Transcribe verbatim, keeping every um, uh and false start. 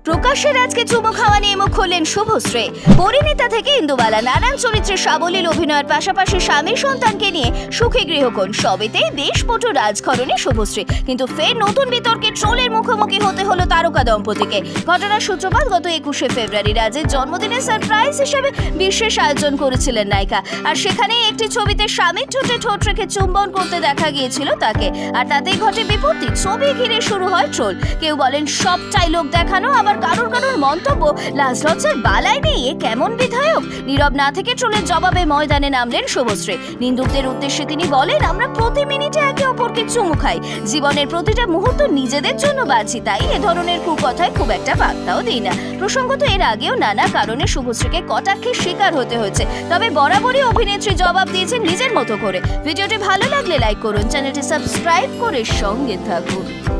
প্রকাশ্যে আজকে চুমু খাওয়া নিয়ে মুখ খুললেন শুভশ্রী। পরিণীতা থেকে ইন্দুবালা নানান চরিত্রে সাবলীল অভিনয়ের পাশাপাশি স্বামী সন্তানকে নিয়ে সুখী গৃহকোণ সবেতেই বেশ পটু রাজখরণে শুভশ্রী, কিন্তু ফের নতুন বিতর্কে ট্রোলের মুখোমুখি হতে হলো তারকা দম্পতিকে। ঘটনার সূত্রপাত গত একুশে ফেব্রুয়ারি রাজের জন্মদিনের সারপ্রাইজ হিসেবে বিশেষ আয়োজন করেছিলেন নায়িকা, আর সেখানেই একটি ছবিতে স্বামীর ঠোঁটে ঠোঁট রেখে চুম্বন করতে দেখা গিয়েছিল তাকে, আর তাতেই ঘটে বিপত্তি। ছবি ঘিরে শুরু হয় ট্রোল। কেউ বলেন সবটাই লোক দেখানো, আবার কারোর কারোর মন্তব্য লাজ লজ্জার বালাই নেই, এ কেমন বিধায়ক। নীরব না থেকে ট্রোলের জবাবে ময়দানে নামলেন শুভশ্রী। নিন্দুকদের উদ্দেশ্যে তিনি বলেন, আমরা প্রতি মিনিটে একে অপরকে চুমু খাই, জীবনের প্রতিটা মুহূর্ত নিজেদের জন্য বাঁচি, তাই এ ধরনের কুকথায় খুব একটা পাত্তাও দিই না। প্রসঙ্গত এর আগেও নানা কারণে শুভশ্রীকে কটাক্ষের শিকার হতে হয়েছে, তবে বরাবরই অভিনেত্রী জবাব দিয়েছেন নিজের মতো করে। ভিডিওটি ভালো লাগলে লাইক করুন, চ্যানেলটি সাবস্ক্রাইব করে সঙ্গে থাকুন।